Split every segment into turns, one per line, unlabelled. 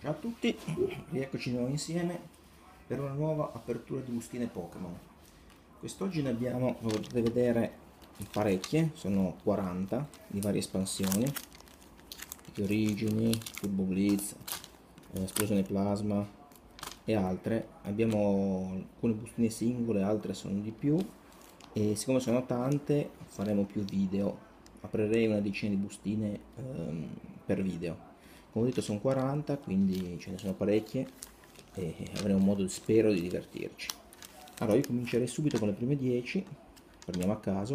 Ciao a tutti, rieccoci di nuovo insieme per una nuova apertura di bustine Pokémon. Quest'oggi ne abbiamo, come potete vedere, parecchie, sono 40 di varie espansioni, di Origini, Turbo Blitz, Esplosione Plasma e altre. Abbiamo alcune bustine singole, altre sono di più e siccome sono tante faremo più video. Aprirei una decina di bustine per video. Come ho detto sono 40, quindi ce ne sono parecchie e avremo modo, spero, di divertirci. Allora io comincerei subito con le prime 10, prendiamo a caso.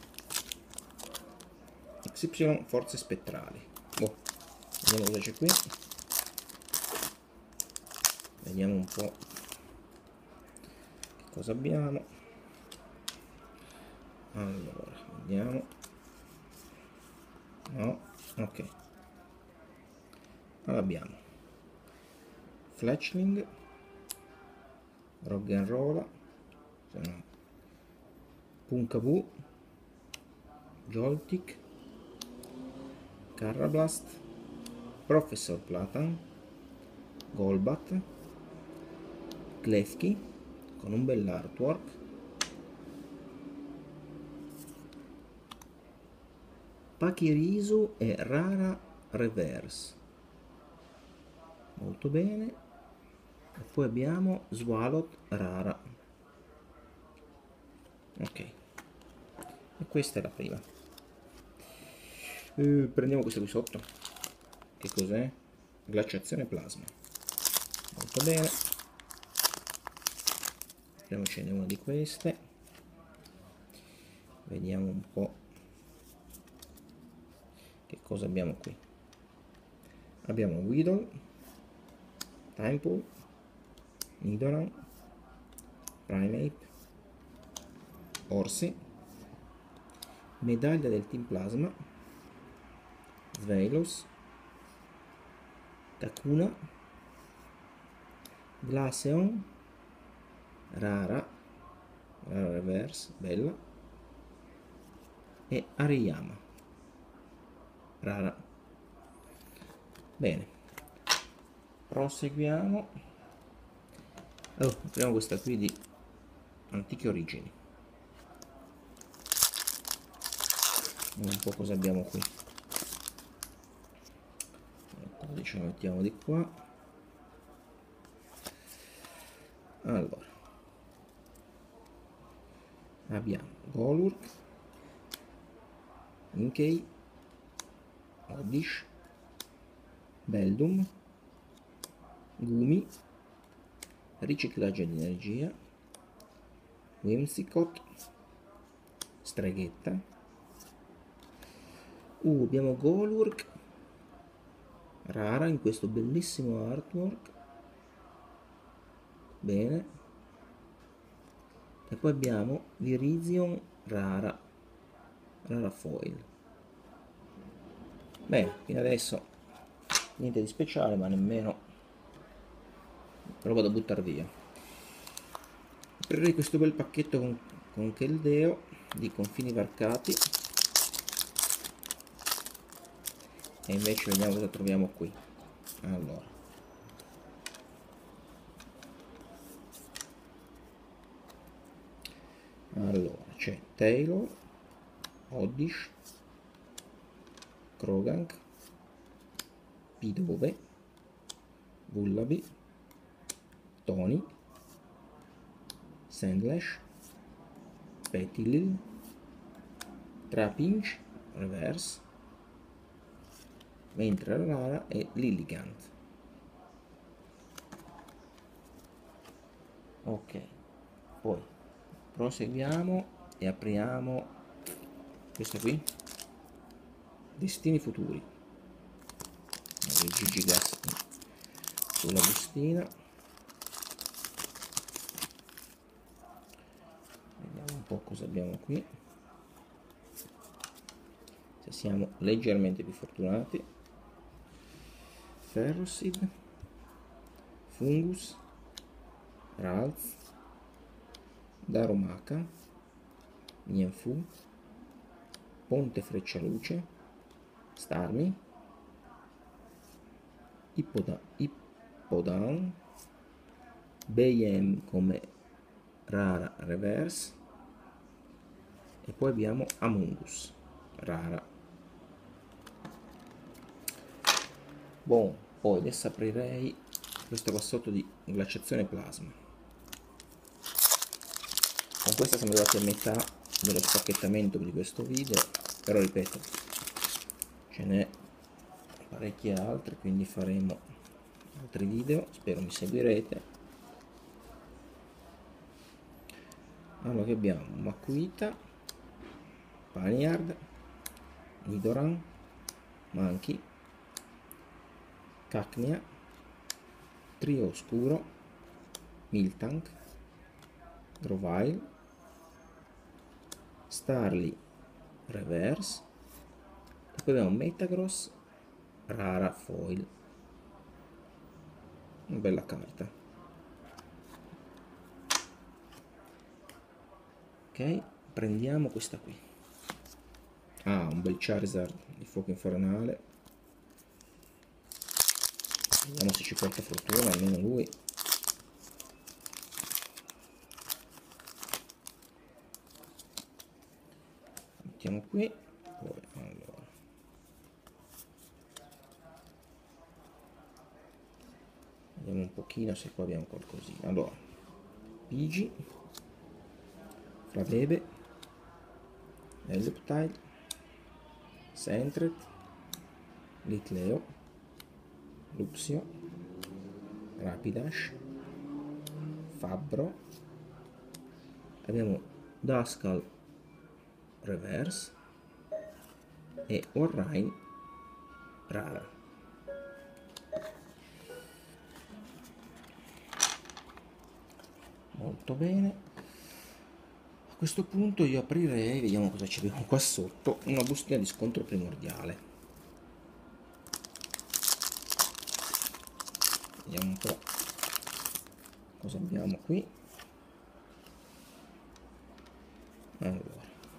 XY Forze Spettrali. Boh, vediamo cosa c'è qui. Vediamo un po' che cosa abbiamo. Allora, vediamo. No, ok. Allora abbiamo Fletchling, Roggenrola, Punkaboo, Joltik, Karrablast, Professor Platan, Golbat, Klefki con un bel artwork, Pachirisu e Rara Reverse, molto bene. E poi abbiamo Swalot Rara. Ok, e questa è la prima. Prendiamo questa qui sotto. Che cos'è? Glaciazione plasma. Molto bene. Prendiamocene una di queste. Vediamo un po' che cosa abbiamo qui. Abbiamo Weedle, Tympole, Nidoran, Primeape, Orsi, Medaglia del Team Plasma, Sveilous, Takuna, Glaceon, Rara Reverse, bella, e Ariyama, Rara. Bene, proseguiamo. Oh, apriamo questa qui di Antiche Origini. Vediamo un po' cosa abbiamo qui. Ce la mettiamo di qua. Allora abbiamo Golurk, Inkay, Oddish, Beldum, Gumi, Riciclaggio di energia, Whimsicott, Streghetta. Abbiamo Golurk Rara in questo bellissimo artwork. Bene. E poi abbiamo Virizion Rara Foil. Bene, fino adesso niente di speciale, ma nemmeno roba da buttare via. Prenderei questo bel pacchetto con Keldeo di Confini Varcati e invece vediamo cosa troviamo qui. Allora c'è Taylor, Oddish, Krogank, Pidove, Vullaby, Tony, Sandlash, Petilil, Trapinch Reverse, mentre la rara è Lilligant. Ok, poi proseguiamo e apriamo questa qui, Destini Futuri, il Gigigas sulla bustina. Vediamo un po' cosa abbiamo qui, se siamo leggermente più fortunati. Ferrosid, Fungus, Ralts, Darumaka, Nianfu, Ponte Freccialuce, Starmie, Down, Bayhem come rara reverse, e poi abbiamo Among Us rara. Boh, poi adesso aprirei questo qua sotto di glaciazione plasma. Con questa siamo arrivati a metà dello spacchettamento di questo video, però ripeto, ce n'è parecchie altre, quindi faremo altri video, spero mi seguirete. Allora, che abbiamo? Makuita, Panyard, Nidoran, Mankey, Cacnea, Trio Oscuro, Miltank, Grovyle, Starly Reverse, e poi abbiamo Metagross rara foil. Una bella carta. Ok, prendiamo questa qui. Ah, un bel Charizard di fuoco infernale. Vediamo se ci porta fortuna, almeno lui. Mettiamo qui. Poi, allora. Vediamo un pochino se qua abbiamo qualcosina. Allora, Pidgey, Flabebe, Eliptile, Sentret, Litleo, Luxio, Rapidash, Fabbro, abbiamo Duskull Reverse e Warrain rara. Molto bene. A questo punto io aprirei, vediamo cosa ci abbiamo qua sotto, una bustina di scontro primordiale. Vediamo un po' cosa abbiamo qui. Allora,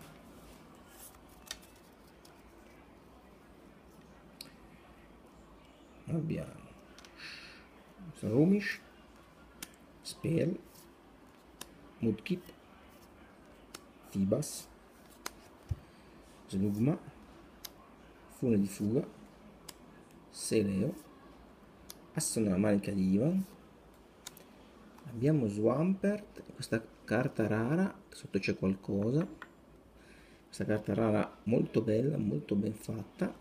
abbiamo Rumish, Spell, Mudkip, Fibas, Slugma, Fune di fuga, Seleo, Asso nella manica di Ivan, abbiamo Swampert, questa carta rara, sotto c'è qualcosa, questa carta rara molto bella, molto ben fatta.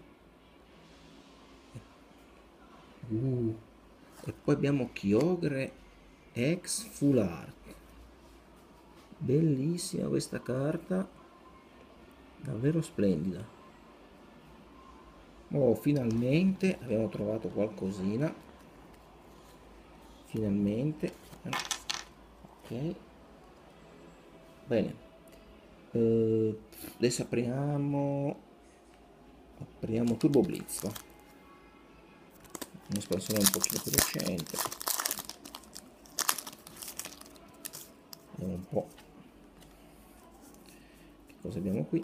E poi abbiamo Kyogre X Full Art, bellissima questa carta, davvero splendida. Oh, finalmente abbiamo trovato qualcosina, finalmente. Ok, bene. Adesso apriamo Turbo Blitz, va? Un'espansione un pochino più recente. Vediamo un po' che cosa abbiamo qui.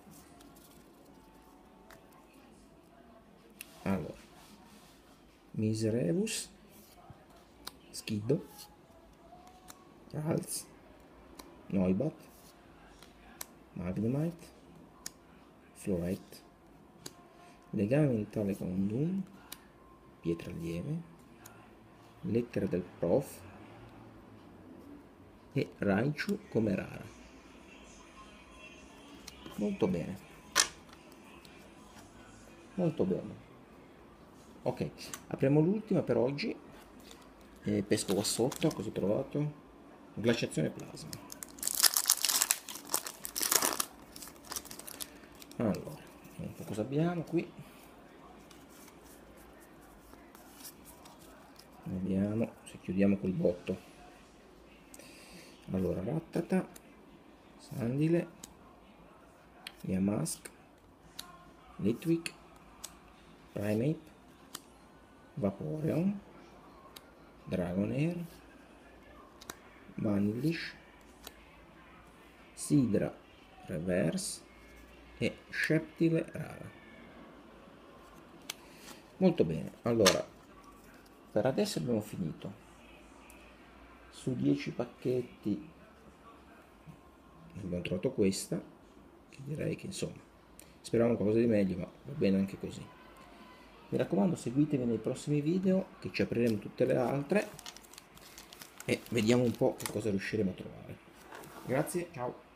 Allora, Miserevus, Skiddo, Ralts, Noibat, Magnemite, Floette, Legame mentale con Doom, Pietra lieve, Lettera del Prof e Raichu come rara. Molto bene, molto bene. Ok, apriamo l'ultima per oggi e pesco qua sotto. Cosa ho trovato? Glaciazione plasma. Allora, vediamo un po' cosa abbiamo qui. Vediamo se chiudiamo col botto. Allora, Rattata, Sandile, Yamask, Litwick, Primeape, Vaporeon, Dragonair, Vanillish, Sidra Reverse e Sceptile rara. Molto bene, allora per adesso abbiamo finito. Su 10 pacchetti abbiamo trovato questa, che direi che insomma speravamo qualcosa di meglio, ma va bene anche così. Mi raccomando, seguitemi nei prossimi video che ci apriremo tutte le altre e vediamo un po' che cosa riusciremo a trovare. Grazie, ciao!